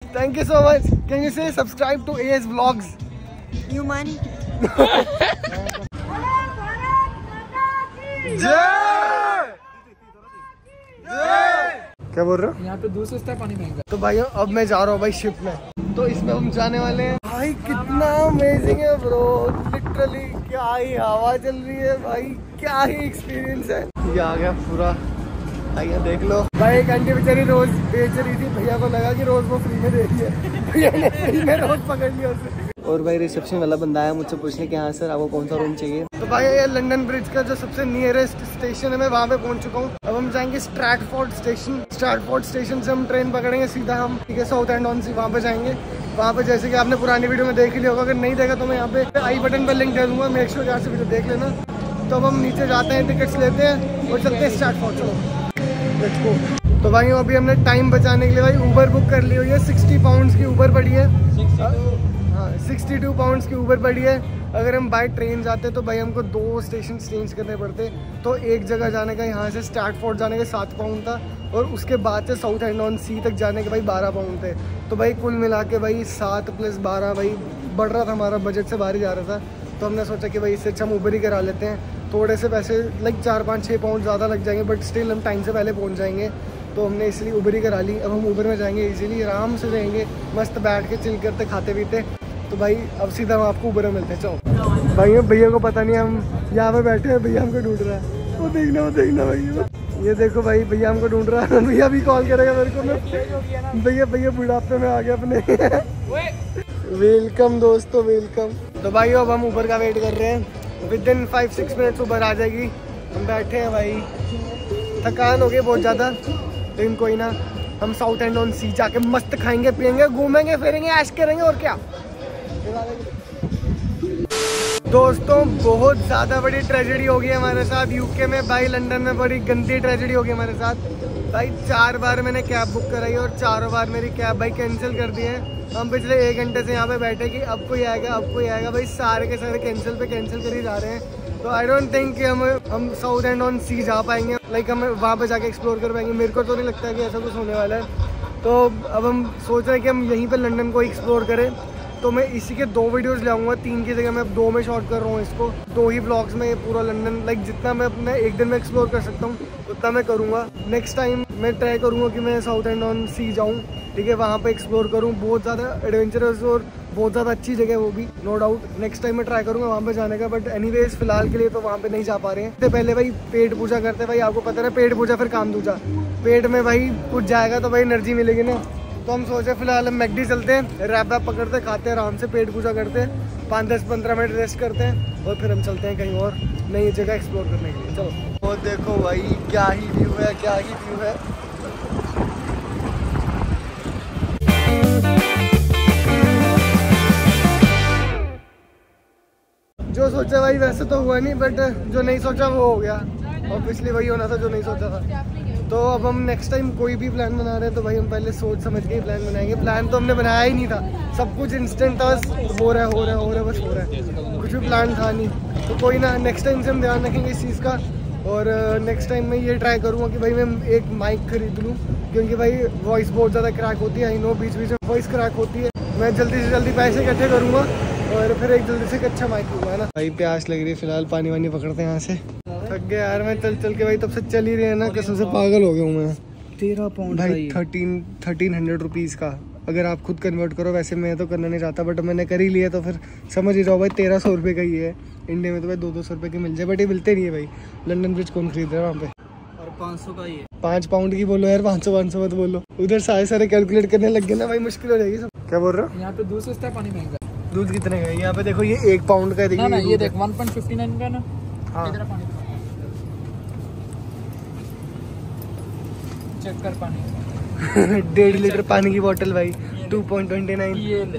Thank you so much. Can you say subscribe to AS Vlogs? You man. क्या बोल रहे हो? यहाँ पे दूध सस्ता पानी महंगा। तो भाई अब मैं जा रहा हूँ भाई शिप में, तो इसमें हम जाने वाले हैं। भाई कितना अमेजिंग है ब्रो, लिटरली क्या ही हवा चल रही है भाई, क्या ही एक्सपीरियंस है। ये आ गया पूरा, आइए देख लो भाई। एक आंटी बेचारी रोज बेच रही थी, भैया को लगा कि रोज वो फ्री में दे रही है, भैया ने फ्री में रोज पकड़ लिया उसे। और भाई रिसेप्शन वाला बंदा आया मुझसे पूछने कि हाँ सर आपको कौन सा रूम चाहिए। तो भाई ये लंदन ब्रिज का जो सबसे नियरेस्ट स्टेशन है, मैं वहाँ पे पहुँच चुका हूँ। अब हम जाएंगे स्ट्रैटफोर्ड स्टेशन। स्ट्रैटफोर्ड स्टेशन से हम ट्रेन पकड़ेंगे सीधा हम, ठीक है, साउथ एंड ऑन सी वहाँ पे जाएंगे। वहाँ पे जैसे कि आपने पुरानी वीडियो में देख ही लिया होगा, अगर नहीं देखा तो मैं यहाँ पे आई बटन पर लिंक दे दूँगा, मेक श्योर यहाँ से वीडियो देख लेना। तो अब हम नीचे जाते हैं, टिकट्स लेते हैं और चलते हैं स्ट्रैटफोर्ड। चलो लेट्स गो। तो भाई अभी हमने टाइम बचाने के लिए भाई ऊबर बुक कर ली हुई है। 60 पाउंड्स की ऊबर पड़ी है, हाँ 62 पाउंड्स की ऊबर पड़ी है। अगर हम बाय ट्रेन जाते तो भाई हमको 2 स्टेशन चेंज करने पड़ते। तो एक जगह जाने का यहाँ से स्ट्रैटफोर्ड जाने का 7 पाउंड था, और उसके बाद से साउथ एंड ऑन सी तक जाने के भाई 12 पाउंड थे। तो भाई कुल मिला के भाई 7 + 12 भाई बढ़ रहा था, हमारा बजट से बाहर ही जा रहा था। तो हमने सोचा कि भाई इससे अच्छा हम ऊबर ही करा लेते हैं। थोड़े से पैसे लाइक 4-5-6 पाउंड ज़्यादा लग जाएंगे, बट स्टिल हम टाइम से पहले पहुँच जाएंगे। तो हमने इसलिए ऊबर ही करा ली। अब हम ऊबर में जाएंगे, इजीली आराम से जाएंगे, मस्त बैठ के चिल करते खाते पीते। तो भाई अब सीधा हम आपको ऊबर में मिलते हैं। चलो भाई भैया को पता नहीं हम यहाँ पे बैठे हैं, भैया हमको ढूंढ रहा है। वो देखना भैया, ये देखो भाई भैया हमको ढूंढ रहा है। भैया भी कॉल करेगा मेरे को, मैं भैया बुढ़ापे में आ गया अपने। वेलकम दोस्तों वेलकम। तो भाई अब हम ऊबर का वेट कर रहे हैं, विदिन 5-6 मिनट्स ऊबर आ जाएगी। हम बैठे हैं भाई, थकान हो गई बहुत ज़्यादा, लेकिन कोई ना, हम साउथ एंड ऑन सी जाके मस्त खाएंगे पियेंगे, घूमेंगे फिरेंगे, ऐश करेंगे और क्या। दोस्तों बहुत ज़्यादा बड़ी ट्रेजेडी हो गई है हमारे साथ यूके में भाई, लंदन में बड़ी गंदी ट्रेजेडी हो गई हमारे साथ भाई। 4 बार मैंने कैब बुक कराई और 4 बार मेरी कैब भाई कैंसिल कर दी है। हम पिछले 1 घंटे से यहाँ पे बैठे कि अब कोई आएगा भाई, सारे के सारे कैंसिल पे कैंसिल कर ही जा रहे हैं। तो आई डोंट थिंक कि हम साउथ एंड ऑन सी जा पाएंगे, लाइक हम वहाँ पे जाके एक्सप्लोर कर पाएंगे। मेरे को तो नहीं लगता है कि ऐसा कुछ होने वाला है। तो अब हम सोच रहे हैं कि हम यहीं पर लंदन को एक्सप्लोर करें। तो मैं इसी के 2 वीडियोस लाऊंगा, 3 की जगह मैं 2 में शॉर्ट कर रहा हूँ इसको। 2 ही ब्लॉग्स में ये पूरा लंदन, लाइक जितना मैं अपने एक दिन में एक्सप्लोर कर सकता हूँ उतना मैं करूँगा। नेक्स्ट टाइम मैं ट्राई करूँगा कि मैं साउथ एंड ऑन सी जाऊँ, ठीक है, वहाँ पे एक्सप्लोर करूँ। बहुत ज़्यादा एडवेंचरस और बहुत ज़्यादा अच्छी जगह है वो भी, नो डाउट। नेक्स्ट टाइम मैं ट्राई करूँगा वहाँ पे जाने का, बट एनीवेज फिलहाल के लिए तो वहाँ पे नहीं जा पा रहे हैं। तो पहले भाई पेट पूजा करते हैं भाई, आपको पता है पेट पूजा फिर काम दूजा। पेट में भाई कुछ जाएगा तो भाई एनर्जी मिलेगी ना। तो हम सोचे फिलहाल हम मैकडी चलते हैं, रैप पकड़ते खाते आराम से, पेट पूजा करते हैं, 5-10-15 मिनट रेस्ट करते हैं और फिर हम चलते हैं कहीं और नई जगह एक्सप्लोर करने के लिए। चलो वो देखो भाई क्या ही व्यू है, क्या ही व्यू है। जो सोचा भाई वैसे तो हुआ नहीं, बट जो नहीं सोचा वो हो गया। ऑब्वियसली वही होना था जो नहीं सोचा था। तो अब हम नेक्स्ट टाइम कोई भी प्लान बना रहे हैं तो भाई हम पहले सोच समझ के ही प्लान बनाएंगे। प्लान तो हमने बनाया ही नहीं था, सब कुछ इंस्टेंट था, हो रहा है बस हो रहा है, कुछ भी प्लान था नहीं। तो कोई ना, नेक्स्ट टाइम से हम ध्यान रखेंगे इस चीज़ का। और नेक्स्ट टाइम मैं ये ट्राई करूँगा कि भाई मैं एक माइक खरीद लूँ, क्योंकि भाई वॉइस बहुत ज़्यादा क्रैक होती है। आई नो बीच बीच में वॉइस क्रैक होती है। मैं जल्दी से जल्दी पैसे इकट्ठे करूँगा और फिर एक जल्दी से एक अच्छा माइक लूँगा, है ना भाई। प्यास लग रही है, फिलहाल पानी वानी पकड़ते हैं यहाँ से। थक गया यार मैं चल के भाई, तब से चल ही रहे हैं ना, कसम से पागल हो गया हूँ मैं। 13 पाउंड भाई 1300 रुपीज़ का अगर आप खुद कन्वर्ट करो। वैसे मैं तो करना नहीं चाहता, बट मैंने कर ही लिया तो फिर समझ ही जाओ भाई 1300 रुपये का ही है। इंडिया में तो भाई 200 रुपये की मिल जाए, बट ये मिलते नहीं है भाई। लंदन ब्रिज कौन खरीद रहा है वहाँ पे? और 500 का ही है। 5 पाउंड की बोलो यार, 500 मत बोलो। उधर सारे कैलकुलेट करने लग गए ना भाई, मुश्किल हो जाएगी सब। क्या बोल रहे हो? यहाँ पे दूध सस्ता पानी महंगा। दूध कितने का है यहाँ पे? देखो ये 1 पाउंड का है, ना ये देख 1.59 का ना। हाँ पानी चेक कर पानी। 1.5 लीटर पानी की बोतल भाई 2.29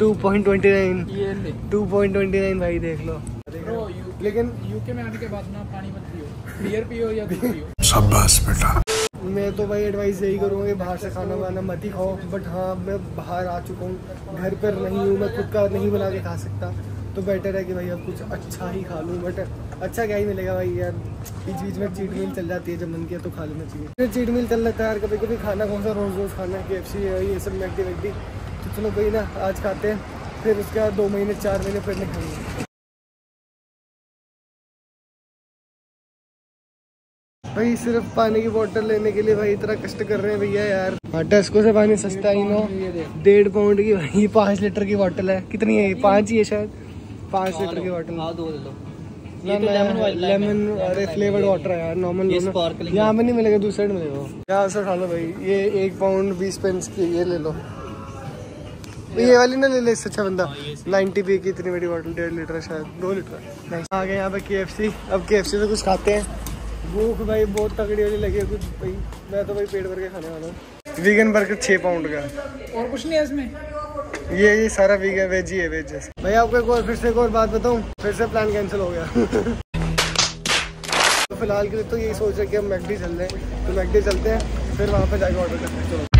2.29 भाई देख लो। लेकिन यूके में आने के बाद ना पानी मत पियो, बियर पियो या दूध पियो। शाबाश बेटा। मैं तो भाई एडवाइस यही करूँगा कि बाहर से खाना वाना मत ही खाओ। बट हाँ मैं बाहर आ चुका हूँ, घर पर नहीं हूँ, मैं खुद का नहीं बना के खा सकता। तो बेटर है कि भाई अब कुछ अच्छा ही खा लूँ। बट अच्छा क्या ही मिलेगा भाई यार, बीच में चीट मील चल जाती है, जब मन किया तो खा लेना चाहिए। फिर चीट मील चल जाता है यार, कभी कभी खाना कौन सा रोज़ खाना है, KFC ये सब मैकडी। तो तो चलो कोई ना आज खाते हैं, फिर उसके बाद 2 महीने 4 महीने फिर नहीं खाएंगे। भाई सिर्फ पानी की बोतल लेने के लिए भाई इतना कष्ट कर रहे हैं भैया यार। हाँ टेस्को से पानी सस्ता ही नो, 1.5 पाउंड की भाई 5 लीटर की बोतल है। कितनी है? 5 ही है शायद, 5 लीटर की बोतल। हाँ 2 ले लो। लेमन अरे फ्लेवर्ड वाटर है यार, नॉर्मल यहाँ पे नहीं मिलेगा, दूसरे साइड मिलेगा। क्या से उठा लो भाई, ये 1 पाउंड 20 पेंस की ये ले लो। ये वाली ना ले ले, इससे अच्छा बंदा 90p की इतनी बड़ी बोतल, 1.5 लीटर है शायद, 2 लीटर। आ गए यहाँ पे KFC। अब KFC से कुछ खाते हैं। भूख भाई बहुत तगड़ी वाली लगी है कुछ भाई, मैं तो भाई पेट भर के खाने वाला हूँ। वीगन बर्गर 6 पाउंड का, और कुछ नहीं है इसमें। ये सारा वीगन वेज ही है, वेज जैसे। भाई आपको एक और फिर से एक और बात बताऊँ, फिर से प्लान कैंसिल हो गया। तो फिलहाल के लिए तो यही सोच रहे कि हम मैकडी चल रहे हैं, तो मैकडी चलते हैं, फिर वहाँ पे जाके ऑर्डर करते हैं। चलो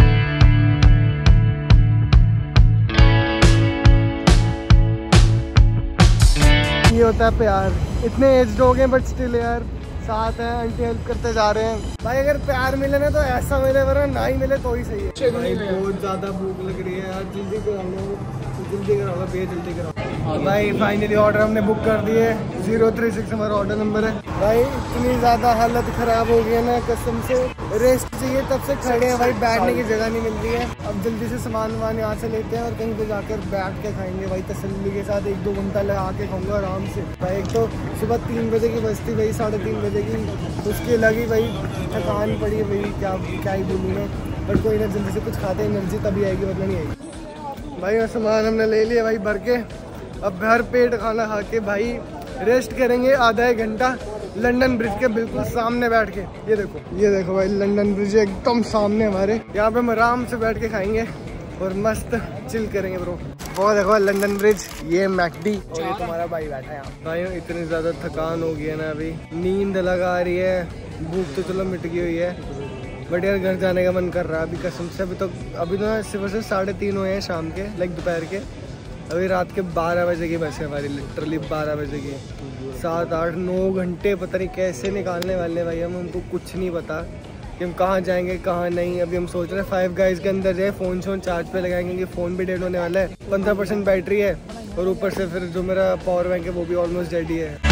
ये होता है प्यार। इतने एज्ड हो गए बट स्टिल यार साथ हैं, आंटी हेल्प करते जा रहे हैं। भाई अगर प्यार मिले ना तो ऐसा मिले, वरना ना ही मिले तो ही सही है। भाई बहुत ज्यादा भूख लग रही है यार, जल्दी करा लो, जल्दी करा लो भैया, जल्दी करा। भाई फाइनली ऑर्डर हमने बुक कर दिए, 036 हमारा ऑर्डर नंबर है। भाई इतनी ज्यादा हालत खराब हो गई है ना कसम से, रेस्ट चाहिए तब से खड़े हैं भाई, बैठने की जगह नहीं मिल रही है। अब जल्दी से सामान वामान यहाँ से लेते हैं और कहीं पे जाकर बैठ के खाएंगे भाई, तसल्ली के साथ 1-2 घंटा लगा के खाऊंगा आराम से। भाई एक तो सुबह 3 बजे की बस थी भाई, 3:30 बजे की, उसकी लगी भाई थकान पड़ी है भाई, क्या ही बोलूँ मैं। बट कोई ना, जल्दी से कुछ खाते एनर्जी तभी आएगी, वरना नहीं आएगी। भाई और सामान हमने ले लिया भाई भर के, अब भर पेट खाना खा के भाई रेस्ट करेंगे आधा 1 घंटा लंदन ब्रिज के बिल्कुल सामने बैठ के। ये देखो भाई लंदन ब्रिज एकदम सामने हमारे, यहाँ पे हम आराम से बैठ के खाएंगे और मस्त चिल करेंगे ब्रो। वो देखो लंदन ब्रिज, ये मैकडी और ये तुम्हारा भाई बैठा है यहाँ। भाई इतनी ज्यादा थकान हो गई है ना, अभी नींद लगा रही है, भूख तो चलो मिट गई हुई है, बट यार घर जाने का मन कर रहा है अभी कसम से। अभी तो ना सिर्फ 3:30 हुए हैं शाम के, लाइक दोपहर के। अभी रात के 12 बजे की बस है हमारी, लिटरली 12 बजे की। 7, 8, 9 घंटे पता नहीं कैसे निकालने वाले भाई हम, हमको कुछ नहीं पता कि हम कहाँ जाएंगे कहाँ नहीं। अभी हम सोच रहे हैं 5 गाइज के अंदर जाए, फ़ोन चार्ज पे लगाएंगे क्योंकि फ़ोन भी डेड होने वाला है, 15% बैटरी है, और ऊपर से फिर जो मेरा पावर बैंक है वो भी ऑलमोस्ट डेड ही है।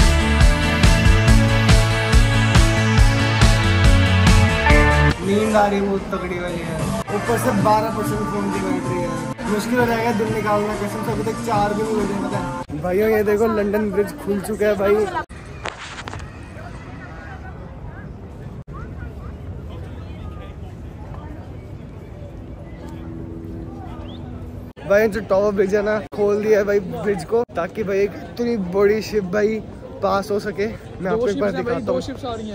नींद आ रही है बहुत तगड़ी वाली है, ऊपर से 12% फ़ोन की बैटरी है, मुश्किल हो जाएगा दिन निकालना कसम से। अभी तक 4 भी नहीं बजे पता है भाइयों। ये देखो लंदन ब्रिज खुल चुका है भाई। भाई जो टॉवर ब्रिज है ना, खोल दिया है भाई ब्रिज को, ताकि भाई एक इतनी बड़ी शिप भाई पास हो सके। मैं आपको एक बार दिखाता हूँ।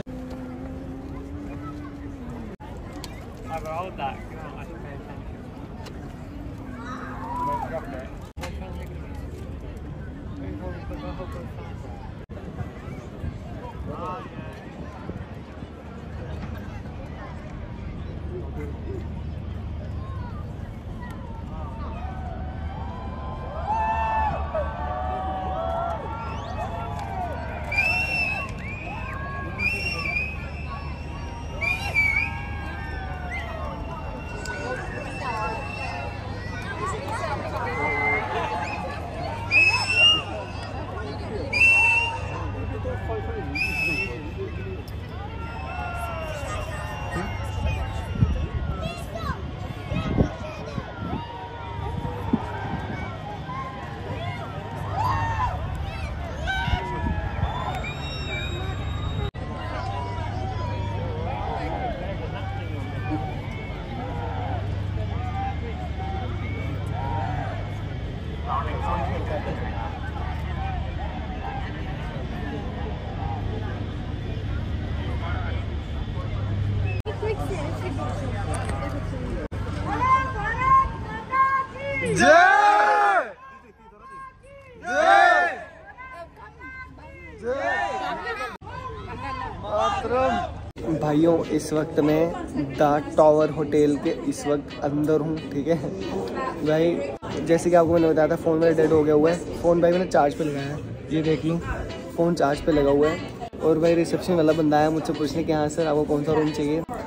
भाइयों इस वक्त मैं द टावर होटल के इस वक्त अंदर हूँ, ठीक है भाई। जैसे कि आपको मैंने बताया था फ़ोन मेरा डेड हो गया हुआ है, फ़ोन भाई मैंने चार्ज पे लगाया है, ये देख लूँ फ़ोन चार्ज पे लगा हुआ है। और भाई रिसेप्शन वाला बंदा आया मुझसे पूछने कि हाँ सर आपको कौन सा रूम चाहिए,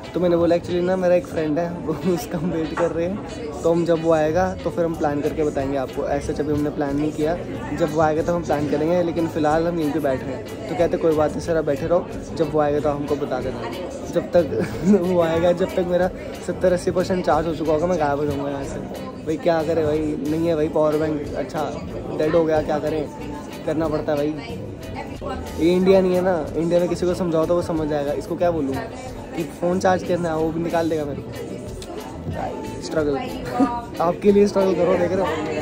तो मैंने बोला एक्चुअली ना मेरा एक फ्रेंड है वो उसका हम वेट कर रहे हैं, तो हम जब वो आएगा तो फिर हम प्लान करके बताएंगे आपको। ऐसा जब हमने प्लान नहीं किया, जब वो आएगा तो हम प्लान करेंगे, लेकिन फ़िलहाल हम यहीं पे बैठे हैं। तो कहते कोई बात नहीं सर, आप बैठे रहो, जब वो आएगा तो हमको बता देना। जब तक वो आएगा, जब तक मेरा 70-80% चार्ज हो चुका होगा, मैं गायब हो जाऊँगा यहाँ से। भाई क्या करें भाई, नहीं है भाई पावर बैंक, अच्छा डेड हो गया, क्या करें, करना पड़ता है भाई। ये इंडिया नहीं है ना, इंडिया में किसी को समझाओ तो वो समझ जाएगा। इसको क्या बोलूँ कि फ़ोन चार्ज करना है, वो भी निकाल देगा मेरे को। स्ट्रगल आपके लिए स्ट्रगल करो, देख रहे हो।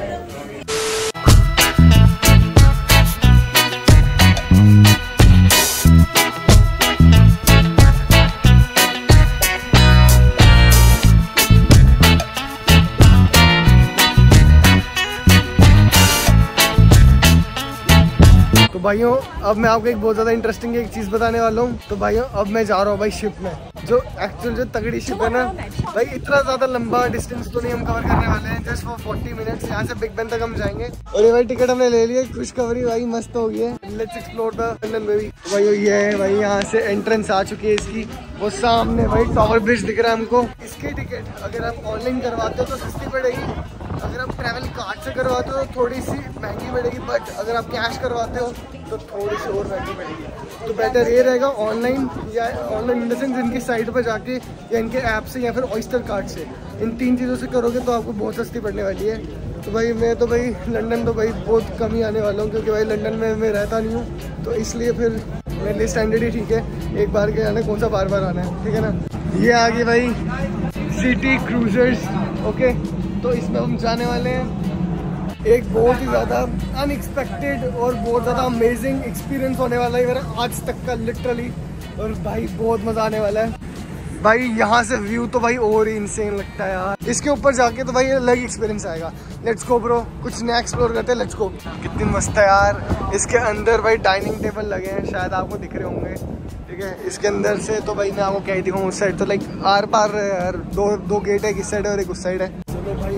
तो भाइयों अब मैं आपको एक बहुत ज़्यादा इंटरेस्टिंग एक चीज़ बताने वाला हूँ। तो भाइयों अब मैं जा रहा हूँ भाई शिप में, जो एक्चुअल जो तगड़ी शिप है ना भाई। इतना ज़्यादा लंबा डिस्टेंस तो नहीं हम कवर करने वाले हैं, जस्ट फॉर 40 मिनट्स। यहाँ से बिग बेन तक हम जाएंगे। और ये भाई टिकट हमने ले लिया, खुशखबरी भाई मस्त हो गई है। Let's explore the London baby. तो भाई ये है भाई, यहाँ से एंट्रेंस आ चुकी है इसकी। वो सामने भाई टावर ब्रिज दिख रहा है हमको। इसकी टिकट अगर आप ऑनलाइन करवाते हो तो सस्ती पड़ेगी, अगर आप ट्रैवल कार्ड से करवाते हो तो थोड़ी सी महंगी पड़ेगी, बट अगर आप कैश करवाते हो तो थोड़ी सी और महंगी पड़ेगी। तो बेटर ये रहेगा ऑनलाइन, या ऑनलाइन इन द सेंस इनकी साइट पर जाके, या इनके ऐप से, या फिर ऑयस्टर कार्ड से। इन 3 चीज़ों से करोगे तो आपको बहुत सस्ती पड़ने वाली है। तो भाई मैं तो भाई लंदन तो भाई बहुत कम ही आने वाला हूँ, क्योंकि भाई लंदन में मैं रहता नहीं हूँ, तो इसलिए फिर मेरे लिए स्टैंडर्ड ही ठीक है। एक बार के आना, कौन सा बार बार आना है, ठीक है ना। ये आगे भाई सिटी क्रूजर्स, ओके। तो इसमें हम जाने वाले हैं। एक बहुत ही ज़्यादा अनएक्सपेक्टेड और बहुत ज़्यादा अमेजिंग एक्सपीरियंस होने वाला है मेरा आज तक का, लिटरली। और भाई बहुत मज़ा आने वाला है भाई। यहाँ से व्यू तो भाई और ही इंसेन लगता है यार। इसके ऊपर जाके तो भाई अलग एक्सपीरियंस आएगा। लेट्स गो ब्रो, कुछ नया एक्सप्लोर करते हैं, लेट्स गो। कितनी मस्त है यार। इसके अंदर भाई डाइनिंग टेबल लगे हैं, शायद आपको दिख रहे होंगे, ठीक है। इसके अंदर से तो भाई मैं आपको क्या ही दिखाऊँ, उस साइड तो लाइक आर पार यार दो गेट है, इस साइड है और एक उस साइड है। चलो भाई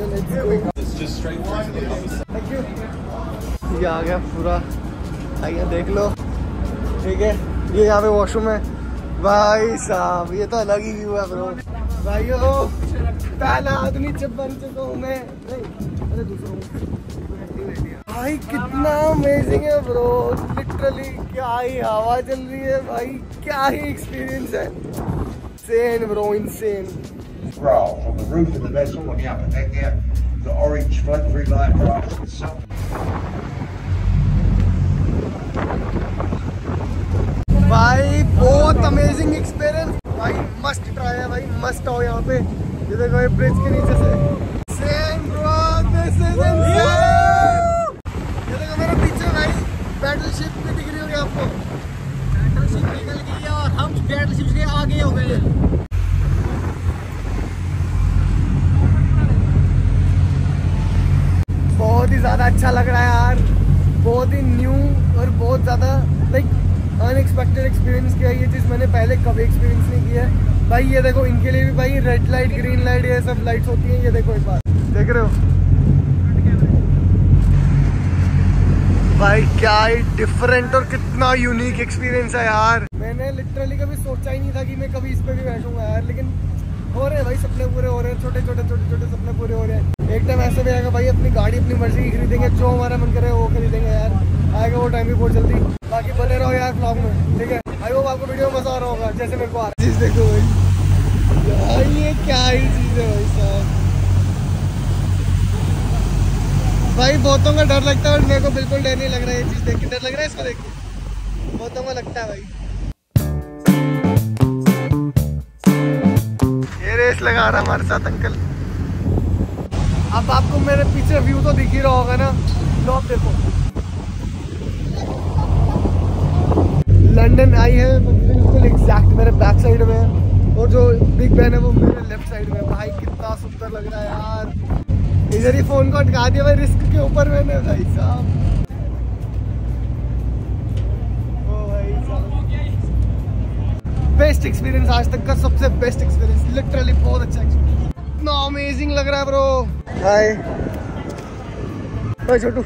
थैंक यू। ये आ गया पूरा, आइए देख लो, ठीक है। ये यहाँ पे वॉशरूम है भाई साहब, ये तो अलग ही व्यू है ब्रो। भाइयों पहला आदमी जब बन चुका हूँ मैं, अरे दूसरा भाई कितना अमेजिंग है ब्रो, लिटरली क्या ही हवा चल रही है भाई, क्या ही एक्सपीरियंस है। Insane bro, insane. On the roof of the vessel on the upper deck there, the orange float-through light right to the sun. भाई बहुत अमेजिंग एक्सपीरियंस भाई, मस्ट ट्राई है भाई, मस्ट आओ यहाँ पे। ये देखो ये ब्रिज के नीचे से Insane, bro, this is insane। ये देखो मेरे पीछे भाई बैटलशिप भी दिख रही होगी आपको। बैटलशिप निकल गई है और हम बैटलशिप के आगे हो गए। बहुत ही ज़्यादा अच्छा लग रहा है यार, बहुत ही न्यू और बहुत ज़्यादा लाइक अनएक्सपेक्टेड एक्सपीरियंस किया। ये चीज़ मैंने पहले कभी एक्सपीरियंस नहीं किया है भाई। ये देखो इनके लिए भी भाई रेड लाइट, ग्रीन लाइट, ये सब लाइट्स होती हैं। ये देखो एक बार देख रहे हो भाई, क्या ही डिफरेंट और कितना यूनिक एक्सपीरियंस है यार। मैंने लिटरली कभी सोचा ही नहीं था कि मैं कभी इस पे भी बैठूंगा यार, लेकिन हो रहे हैं भाई, सपने पूरे हो रहे हैं, छोटे छोटे सपने पूरे हो रहे हैं। एक टाइम ऐसे भी आएगा भाई, अपनी गाड़ी अपनी मर्जी की खरीदेंगे, जो हमारा मन करे वो खरीदेंगे यार। आएगा वो टाइम भी बहुत जल्दी। बाकी बने रहो यार व्लॉग में, ठीक है। आई होप आपको वीडियो में मजा आ रहा होगा जैसे मेरे को आ रहा है। चीज देखो भाई, ये क्या ही चीज है भाई साहब। भाई बहुतों का डर लगता है और मेरे को बिल्कुल डर नहीं लग रहा है। ये चीज देख के डर लग रहा है, इसको देख के बहुतों को लगता है भाई। ये रेस लगा रहा हमारे साथ अंकल। अब आपको मेरे पीछे व्यू तो दिख ही रहा होगा ना, लो आप देखो। लंदन आई है बिल्कुल एग्जैक्ट मेरे बैक साइड में, और जो बिग बैन है वो मेरे लेफ्ट साइड में। भाई कितना सुंदर लग रहा है यार। इधर ही फोन को अटका दिया भाई रिस्क के ऊपर मैंने भाई साहब। ओ भाई साहब, बेस्ट एक्सपीरियंस आज तक का, सबसे बेस्ट एक्सपीरियंस, लिटरली बहुत अच्छा एक्सपीरियंस। इतना अमेजिंग लग रहा है ब्रो। हाय छोटू।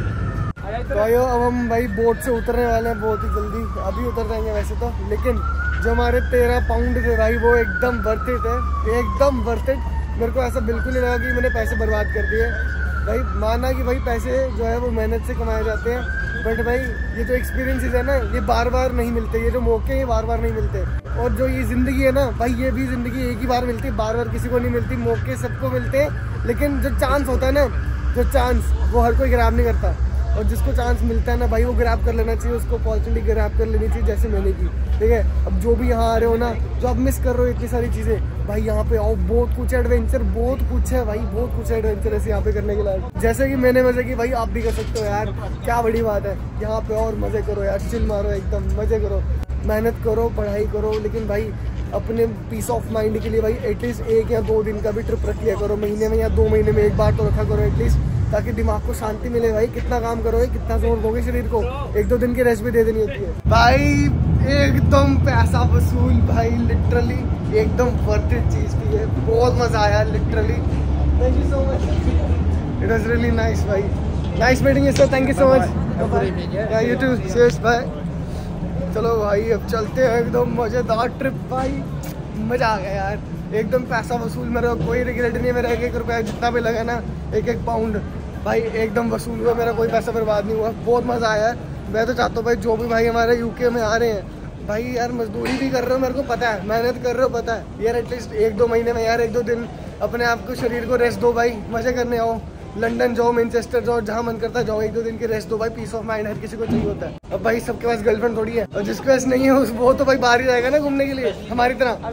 भाई अब हम भाई बोट से उतरने वाले हैं बहुत ही जल्दी, अभी उतर जाएंगे वैसे तो, लेकिन जो हमारे 13 पाउंड थे भाई वो एकदम वर्थ इट है, एकदम वर्थ इट। मेरे को ऐसा बिल्कुल नहीं लगा कि मैंने पैसे बर्बाद कर दिए भाई। माना कि भाई पैसे जो है वो मेहनत से कमाए जाते हैं, बट भाई ये जो एक्सपीरियंसेस है ना ये बार बार नहीं मिलते, ये जो मौके हैं ये बार बार नहीं मिलते। और जो ये ज़िंदगी है ना भाई, ये भी ज़िंदगी एक ही बार मिलती है, बार बार किसी को नहीं मिलती। मौके सबको मिलते हैं, लेकिन जो चांस होता है ना, जो चांस वो हर कोई ग्रैब नहीं करता। और जिसको चांस मिलता है ना भाई वो ग्रैब कर लेना चाहिए, उसको अपॉर्चुनिटी ग्रैब कर लेनी चाहिए, जैसे मैंने की। ठीक है, अब जो भी यहाँ आ रहे हो ना, जो आप मिस कर रहे हो इतनी सारी चीज़ें, भाई यहाँ पे आओ, बहुत कुछ एडवेंचर, बहुत कुछ है भाई, बहुत कुछ एडवेंचर है यहाँ पे करने के लिए। जैसे कि मैंने मजे की, भाई आप भी कर सकते हो यार, क्या बड़ी बात है। यहाँ पे और मजे करो यार, चिल मारो, एकदम मजे करो, मेहनत करो, पढ़ाई करो, लेकिन भाई अपने पीस ऑफ माइंड के लिए भाई एटलीस्ट 1 या 2 दिन का भी ट्रिप रख लिया करो, महीने में या 2 महीने में एक बार तो रखा करो एटलीस्ट, ताकि दिमाग को शांति मिले। भाई कितना काम करोगे, कितना जोर दोगे शरीर को, 1-2 दिन की रेस्ट भी दे देनी होती है भाई। एकदम पैसा वसूल भाई, लिटरली एकदम वर्थ इट चीज भी है, बहुत मजा आया literally. Thank you so much, it was really nice भाई, nice meeting you sir, thank you so much. You too, cheers bye. चलो भाई अब चलते हैं, एकदम मजेदार ट्रिप भाई, मजा आ गया यार, एकदम पैसा वसूल। मेरा कोई रिग्रेट नहीं है, मेरा 1-1 रुपया जितना भी लगा ना, 1-1 पाउंड भाई एकदम वसूल हुआ, मेरा कोई पैसा बर्बाद नहीं हुआ, बहुत मजा आया। मैं तो चाहता हूँ भाई जो भी भाई हमारे यूके में आ रहे हैं भाई, यार मजदूरी भी कर रहे हो, मेरे को पता है, मेहनत कर रहे हो पता है यार, एटलीस्ट 1-2 महीने में यार 1-2 दिन अपने आप को, शरीर को रेस्ट दो भाई, मजे करने आओ, लंदन जाओ, मैनचेस्टर जाओ, जहाँ मन करता है जाओ, 1-2 दिन की रेस्ट दो भाई, पीस ऑफ माइंड हर किसी को चाहिए होता है। अब भाई सबके पास गर्लफ्रेंड थोड़ी है, और जिसके पास नहीं है वो तो भाई बाहर ही जाएगा ना घूमने के लिए, हमारी तरह।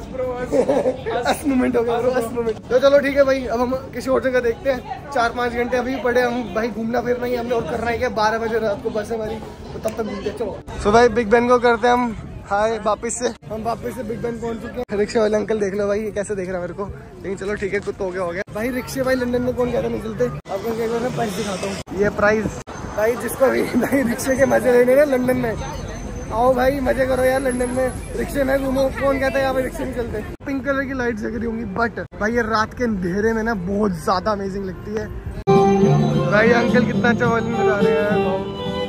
10 मोमेंट हो गया ब्रो, 10 मोमेंट। तो चलो ठीक है भाई, अब हम किसी और जगह देखते हैं। 4-5 घंटे अभी पड़े हम भाई, घूमना फिरना ही हमने और करना है क्या। 12 बजे रात को बस है हमारी, तो तब तक घूमते चलो। सो भाई बिग बेन को करते हैं हम हाय, वापस से हम बिग बेन पहुंच चुके हैं। रिक्शे वाले अंकल देख लो भाई, ये कैसे देख रहा है मेरे को, लेकिन चलो ठीक है, कुछ तो हो गया भाई। रिक्शे भाई लंदन में कौन कहता नहीं चलते, आपको क्या मैं प्राइस दिखाता हूँ, ये प्राइस भाई, जिसको भी भाई रिक्शे के मजे लेने ना लंदन में, आओ भाई मजे करो यार, लंदन में रिक्शे में घूमो। कौन कहता है यहाँ पे रिक्शे नहीं चलते। पिंक कलर की लाइट जग रही होंगी, बट भाई ये रात के अंधेरे में ना बहुत ज्यादा अमेजिंग लगती है भाई। अंकल कितना अच्छा वॉल्यूम बता रहे हैं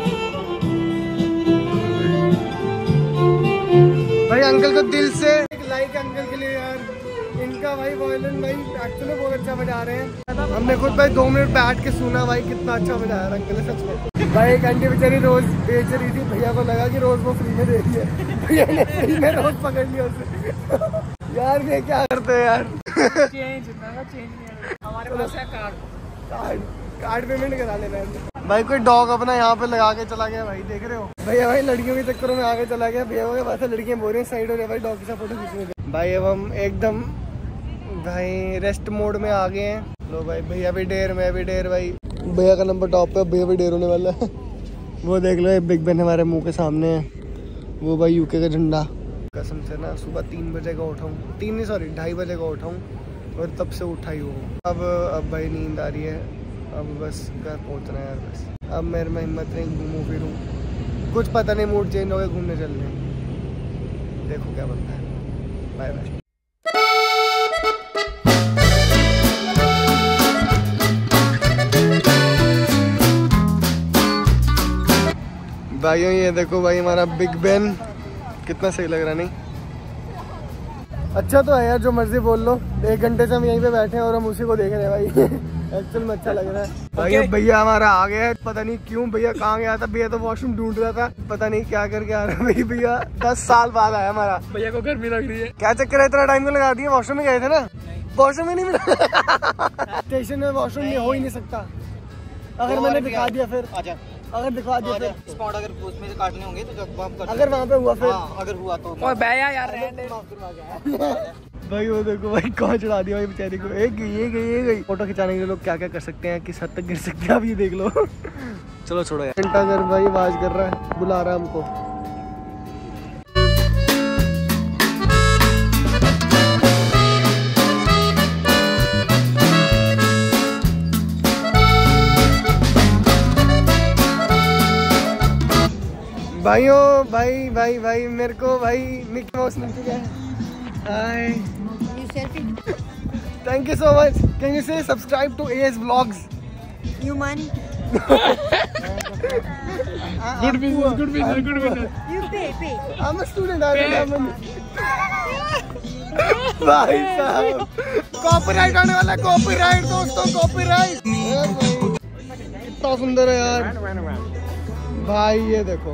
भाई, अंकल को दिल से एक लाइक अंकल के लिए यार, इनका भाई वॉयलिन भाई एक्चुअली बहुत अच्छा बजा रहे हैं। हमने खुद भाई 2 मिनट बैठ के सुना भाई, कितना अच्छा बजाया अंकल है सच में भाई। एक आंटी बेचारी रोज बेच रही थी, भैया को लगा कि रोज वो फ्री में दे रही है, भैया ने फ्री में रोज पकड़ लिया उसे। यार ये क्या करते हैं यार, चेंज हमारे पास है कार्ड पेमेंट करा लेना है भाई। कोई डॉग अपना यहाँ पे लगा के चला गया भाई, देख रहे हो भैया भाई, लड़कियों के चक्करों में आगे चला गया भैया को, बात है लड़कियां बोल रही हैं साइड हो रही है भाई, डॉग के साथ फोटो खींचने भाई। अब हम एकदम भाई रेस्ट मोड में आ गए हैं। लो भाई भैया भी डेर, मैं भी डेर भाई, भैया का नंबर टॉप पे, भैया भी डेर होने वाला है। वो देख लो बिग बेन हमारे मुंह के सामने है, वो भाई यूके का झंडा। कसम से ना सुबह 3 बजे का उठाऊँ, 3 नहीं सॉरी 2:30 बजे का उठाऊँ, और तब से उठा ही हूँ। अब भाई नींद आ रही है, अब बस घर पहुँचना है यार बस। अब मेरे में हिम्मत नहीं घूमूँ फिरूँ, कुछ पता नहीं, मूड चेंज हो गया, घूमने चल रहे हैं, देखो क्या बनता है। Bye bye. भाइयों ये देखो भाई हमारा बिग बेन, कितना सही लग रहा नहीं। अच्छा तो है यार, जो मर्जी बोल लो, 1 घंटे से हम यहीं पे बैठे हैं और हम उसी को देख रहे हैं भाई। एक्चुअल में अच्छा लग रहा है भाई। भैया हमारा आ गया है, पता नहीं क्यों, भैया कहाँ गया था, भैया तो वॉशरूम ढूंढ रहा था, पता नहीं क्या करके आ रहा है भाई। भैया 10 साल बाद आया हमारा, भैया को गर्मी लग रही है, क्या चक्कर है, इतना टाइम को लगा दिया। वॉशरूम में गए थे ना, वॉशरूम में नहीं मिला। स्टेशन में वॉशरूम हो ही नहीं सकता, अगर मैंने दिखा दिया फिर, अगर दिखा दिया फिर स्पॉट अगर उसमें से काटने होंगे तो जब आप कर, अगर वहाँ पे हुआ फिर, अगर हुआ तो और भैया यार भाई वो देखो भाई कहाँ चढ़ा दिया भाई बेचारी को, एक गई। फोटो खिंचाने के लिए लोग क्या क्या कर सकते हैं, किस हद तक गिर सकते हैं, आप ये देख लो। चलो छोड़ो यार, घंटा घर भाई आवाज कर रहा है, बुला रहा है हमको। भाइयों भाई मेरे को भाई मिकी माउस मिल चुका है। Hi, thank you so much. Can you say subscribe to AS Vlogs? You man. Good business, good business, good business. You pay. I'm a student. भाई साहब कॉपीराइट आने वाला है, कॉपीराइट दोस्तों, कॉपीराइट। कितना सुंदर है यार भाई, ये देखो,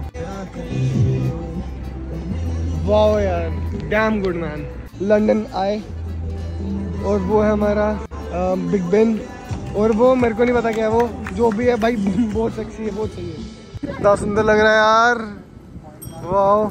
वाओ यार, डैम गुड मैन। लंदन आए और वो है हमारा बिग बेन, और वो मेरे को नहीं पता क्या है वो, जो भी है भाई बहुत सेक्सी है, बहुत सही है। कितना सुंदर लग रहा है यार, वाओ।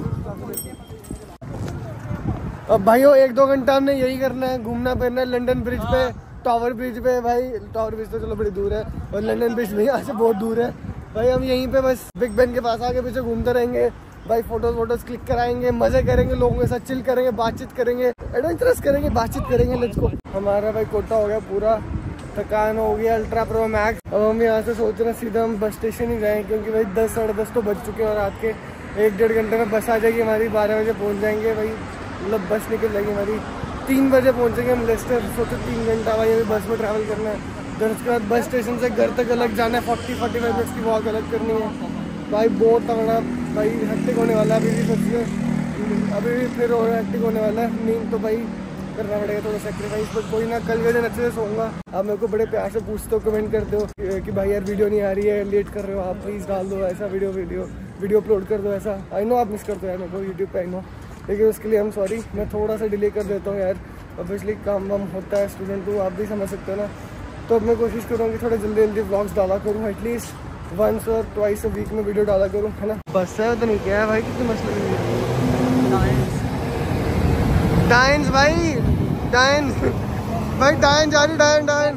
अब भाइयों 1-2 घंटा हमने यही करना है, घूमना फिरना है लंदन ब्रिज पे, टावर ब्रिज पे। भाई टावर ब्रिज तो चलो बड़ी दूर है, और लंदन ब्रिज भी यहाँ से बहुत दूर है भाई। हम यहीं पे बस बिग बेन के पास आगे पीछे घूमते रहेंगे भाई, फोटोज क्लिक कराएंगे, मजे करेंगे, लोगों के साथ चिल करेंगे, बातचीत करेंगे, एडवेंचरस करेंगे, बातचीत करेंगे। Let's go. हमारा भाई कोटा हो गया पूरा, थकान हो गया अल्ट्रा प्रो मैक्स। अब हम यहाँ से सोच रहे हैं सीधा हम बस स्टेशन ही जाएं, क्योंकि भाई 10 साढ़े 10 तो बज चुके हैं, और रात के 1-1.5 घंटे में बस आ जाएगी हमारी। 12 बजे पहुँच जाएंगे भाई, मतलब बस निकल जाएगी हमारी। 3 बजे पहुँचेंगे हम लेस्टर। सोचो 3 घंटा भाई अभी बस में ट्रैवल करना है। फिर उसके बाद बस स्टेशन से घर तक अलग जाना है, 40-45 मिनट्स की वॉक अलग करनी है भाई। बहुत तगड़ा भाई, हेक्टिक होने वाला है अभी भी, सोचिए अभी भी फिर और हेक्टिक होने वाला है। नींद तो भाई करना पड़ेगा थोड़ा सेक्रीफाइस, पर कोई ना, कल के दिन अच्छे से सोऊंगा। आप मेरे को बड़े प्यार से पूछते हो, कमेंट करते हो कि भाई यार वीडियो नहीं आ रही है, लेट कर रहे हो आप, प्लीज़ डाल दो ऐसा वीडियो अपलोड कर दो ऐसा। आई नो आप मिस करते हो यार मेरे को यूट्यूब पे, आई नो, लेकिन उसके लिए हम सॉरी। मैं थोड़ा सा डिले कर देता हूँ यार, ऑब्वियसली काम वाम होता है, स्टूडेंट हूँ, आप भी समझ सकते हो ना। तो अब मैं कोशिश करूँगी थोड़ा जल्दी व्लॉग्स डाला करूँ, एटलीस्ट 1 और 2 वीक में वीडियो डाला करूँ, है ना। बस है तो नहीं क्या है भाई, कितनी मस्त लग रही है। डायंस भाई, डायंस भाई, डायन जा रही, डायन।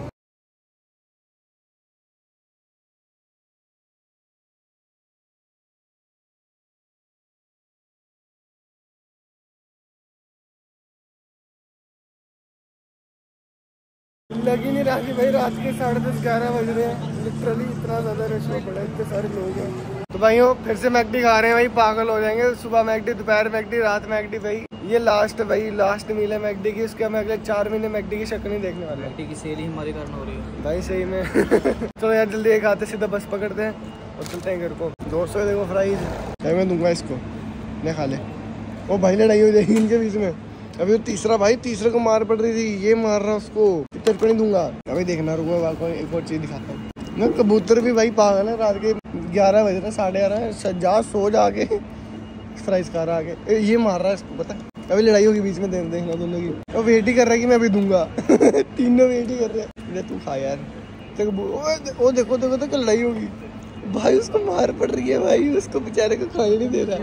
लग ही नहीं रहा कि भाई रात के 10:30-11 बज रहे हैं, लिटरली इतना ज़्यादा रश हो पड़ा है, इतने सारे लोग हैं। तो भाइयों फिर से मैकडी खा रहे हैं भाई, पागल हो जाएंगे। सुबह मैकडी, दोपहर मैकडी, रात मैकडी भाई। ये लास्ट है भाई, लास्ट मील है मैकडी की। उसके हम अगले 4 महीने मैकडी की शक्ल नहीं देखने वाले। मैकडी की सेल ही हमारे कारण हो रही है भाई सही में। चलो यार जल्दी एक आते सीधा बस पकड़ते हैं और चलते हैं घर को। 200 देखो फ्राइज, मैं दूंगा इसको, नहीं खा ले। वो भाई लड़ाई हो जाएगी इनके बीच में। अभी तो तीसरे को मार पड़ रही थी, ये मार रहा उसको, तेरे को नहीं दूंगा। अभी देखना, रुको आपको एक और चीज़ दिखाता हूँ मैं। कबूतर भी भाई पागल है, रात के 11 बज रहे, 11:30 जा सो जाके फ्राइज खा रहा आगे, ये मार रहा है इसको, पता है। अभी लड़ाई होगी बीच में, देखना दोनों की। वो वेट ही कर रहा है कि मैं अभी दूंगा। तीनों वेट ही कर रहे हैं, तू खा यार। वो देखो लड़ाई होगी भाई, उसको मार पड़ रही है भाई, उसको बेचारे को खाने नहीं दे रहा।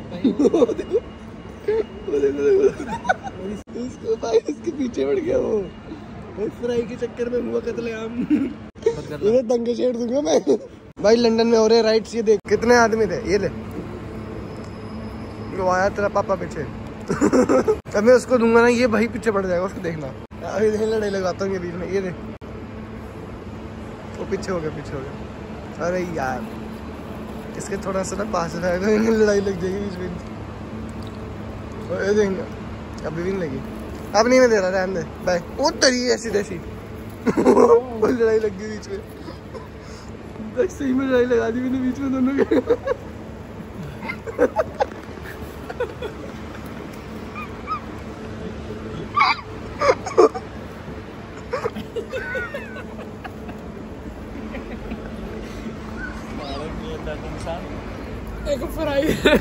उसको भाई उसके पीछे पड़ गया वो फ्राई के चक्कर में, हुआ कत्लेआम। इधर दंगे छेड़ दूंगा मैं भाई। लंदन में हो रहे राइट्स, ये देख कितने आदमी थे, ये ले वो आया तेरा पापा पीछे। अब मैं उसको दूंगा ना, ये भाई पीछे पड़ जाएगा, उसको देखना। अभी लड़ाई लगाता हूँ ये बीच में, ये देख वो पीछे हो गया। अरे यार इसके थोड़ा सा ना पास जाएगा, लड़ाई लग जाएगी बीच में। ये देखेंगे अभी भी नहीं लगी, अब नहीं मैं दे रहा, रहने दे बाय। वो तरी ऐसी तैसी लड़ाई लग गई बीच में, सही में लड़ाई लगा दी मैंने बीच में दोनों के। एक फ्राई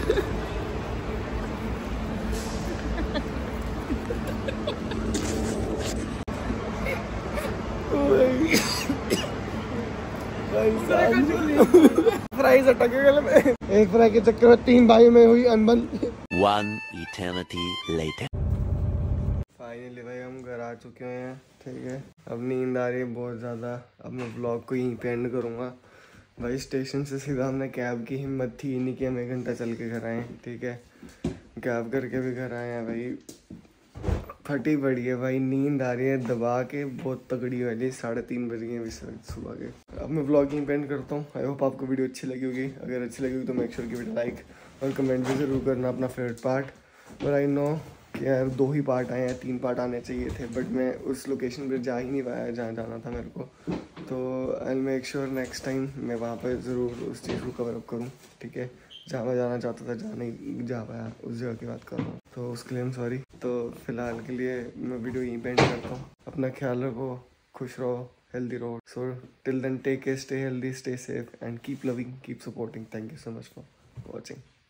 फ्राइज अटक गए में। एक फ्राई के चक्कर में 3 भाई में हुई अनबन। 1 eternity later. फाइनली भाई हम घर आ चुके हैं, ठीक है। अब नींद आ रही है बहुत ज़्यादा। अब मैं ब्लॉग को यहीं पे एंड करूँगा भाई। स्टेशन से सीधा हमने कैब की हिम्मत थी नहीं कि हम 1 घंटा चल के घर आए, ठीक है। कैब करके भी घर आए हैं भाई, फटी पड़ी है भाई, नींद आ रही है दबा के, बहुत तगड़ी वाली। 3:30 बज गए अभी सुबह के। अब मैं ब्लॉगिंग पेंट करता हूँ। आई होप आपको वीडियो अच्छी लगी होगी। अगर अच्छी लगी होगी तो मेक श्योर कि वीडियो लाइक और कमेंट भी ज़रूर करना अपना फेवरेट पार्ट। और आई नो कि यार 2 ही पार्ट आए हैं, 3 पार्ट आने चाहिए थे, बट मैं उस लोकेशन पर जा ही नहीं पाया जहाँ जाना था मेरे को। तो I make sure next time मैं वहाँ पे ज़रूर उस चीज़ को कवर अप करूँ, ठीक है। जहाँ मैं जाना चाहता था, जहाँ नहीं जा पाया, उस जगह की बात कर रहा हूँ, तो उसके लिए सॉरी। तो फिलहाल के लिए मैं वीडियो यहीं पे एंड करता हूँ। अपना ख्याल रखो, खुश रहो, healthy road. So till then, take care, stay healthy, stay safe, and keep loving, keep supporting. Thank you so much for watching.